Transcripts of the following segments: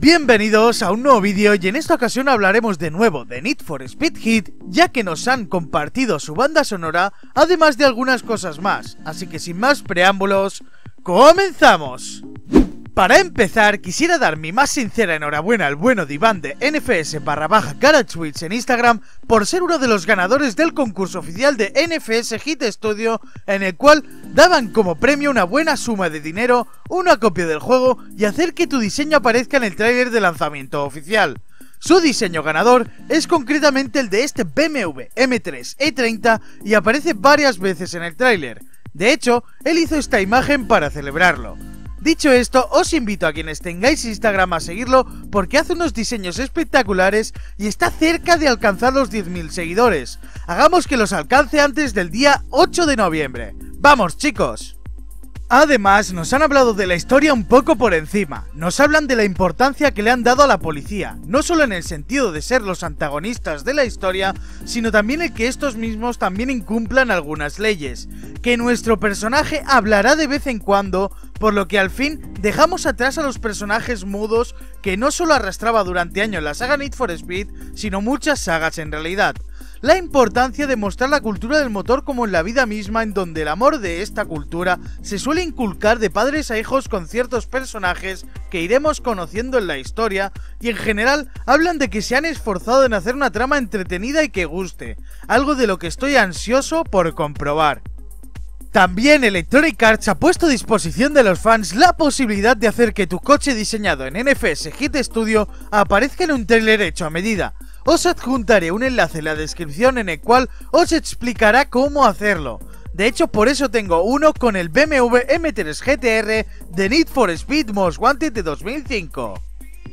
Bienvenidos a un nuevo vídeo y en esta ocasión hablaremos de nuevo de Need for Speed Heat, ya que nos han compartido su banda sonora, además de algunas cosas más, así que sin más preámbulos, ¡comenzamos! Para empezar, quisiera dar mi más sincera enhorabuena al bueno de Iván de NFS_GarageWiz en Instagram por ser uno de los ganadores del concurso oficial de NFS Heat Studio, en el cual daban como premio una buena suma de dinero, una copia del juego y hacer que tu diseño aparezca en el tráiler de lanzamiento oficial. Su diseño ganador es concretamente el de este BMW M3 E30 y aparece varias veces en el tráiler. De hecho, él hizo esta imagen para celebrarlo. Dicho esto, os invito a quienes tengáis Instagram a seguirlo porque hace unos diseños espectaculares y está cerca de alcanzar los 10.000 seguidores. Hagamos que los alcance antes del día 8 de noviembre. ¡Vamos, chicos! Además, nos han hablado de la historia un poco por encima. Nos hablan de la importancia que le han dado a la policía, no solo en el sentido de ser los antagonistas de la historia, sino también el que estos mismos también incumplan algunas leyes, que nuestro personaje hablará de vez en cuando, por lo que al fin dejamos atrás a los personajes mudos que no solo arrastraba durante años la saga Need for Speed, sino muchas sagas en realidad. La importancia de mostrar la cultura del motor como en la vida misma, en donde el amor de esta cultura se suele inculcar de padres a hijos con ciertos personajes que iremos conociendo en la historia, y en general hablan de que se han esforzado en hacer una trama entretenida y que guste, algo de lo que estoy ansioso por comprobar. También Electronic Arts ha puesto a disposición de los fans la posibilidad de hacer que tu coche diseñado en NFS Heat Studio aparezca en un trailer hecho a medida. Os adjuntaré un enlace en la descripción en el cual os explicará cómo hacerlo. De hecho, por eso tengo uno con el BMW M3 GTR de Need for Speed Most Wanted de 2005.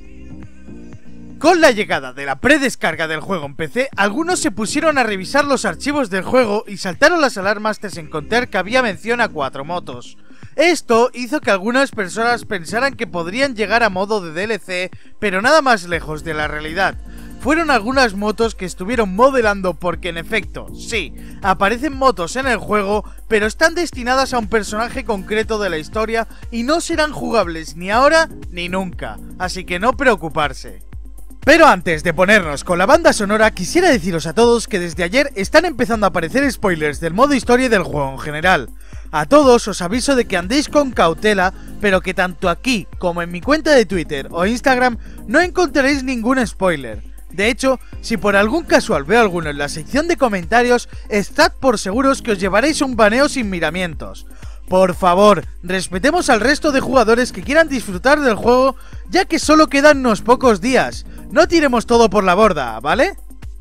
Con la llegada de la predescarga del juego en PC, algunos se pusieron a revisar los archivos del juego y saltaron las alarmas tras encontrar que había mención a 4 motos. Esto hizo que algunas personas pensaran que podrían llegar a modo de DLC, pero nada más lejos de la realidad. Fueron algunas motos que estuvieron modelando porque en efecto, sí, aparecen motos en el juego, pero están destinadas a un personaje concreto de la historia y no serán jugables ni ahora ni nunca, así que no preocuparse. Pero antes de ponernos con la banda sonora, quisiera deciros a todos que desde ayer están empezando a aparecer spoilers del modo historia del juego en general. A todos os aviso de que andéis con cautela, pero que tanto aquí como en mi cuenta de Twitter o Instagram no encontraréis ningún spoiler. De hecho, si por algún casual veo alguno en la sección de comentarios, estad por seguros que os llevaréis un baneo sin miramientos. Por favor, respetemos al resto de jugadores que quieran disfrutar del juego, ya que solo quedan unos pocos días. No tiremos todo por la borda, ¿vale?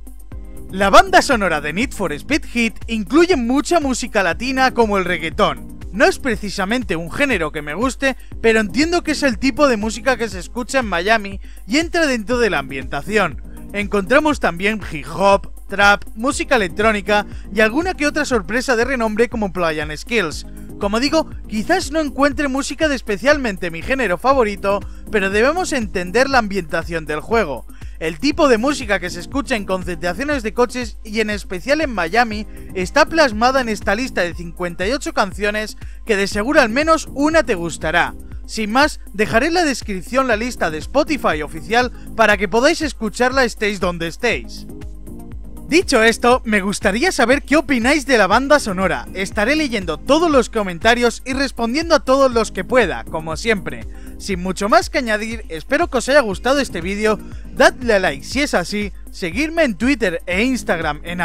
La banda sonora de Need for Speed Heat incluye mucha música latina como el reggaetón. No es precisamente un género que me guste, pero entiendo que es el tipo de música que se escucha en Miami y entra dentro de la ambientación. Encontramos también hip hop, trap, música electrónica y alguna que otra sorpresa de renombre como Play and Skills. Como digo, quizás no encuentre música de especialmente mi género favorito, pero debemos entender la ambientación del juego. El tipo de música que se escucha en concentraciones de coches y en especial en Miami está plasmada en esta lista de 58 canciones que de seguro al menos una te gustará. Sin más, dejaré en la descripción la lista de Spotify oficial para que podáis escucharla estéis donde estéis. Dicho esto, me gustaría saber qué opináis de la banda sonora. Estaré leyendo todos los comentarios y respondiendo a todos los que pueda, como siempre. Sin mucho más que añadir, espero que os haya gustado este vídeo, dadle a like si es así, seguirme en Twitter e Instagram en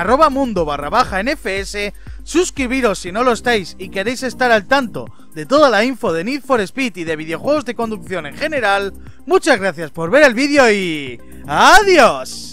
@mundo_NFS, suscribiros si no lo estáis y queréis estar al tanto de toda la info de Need for Speed y de videojuegos de conducción en general. Muchas gracias por ver el vídeo y... ¡adiós!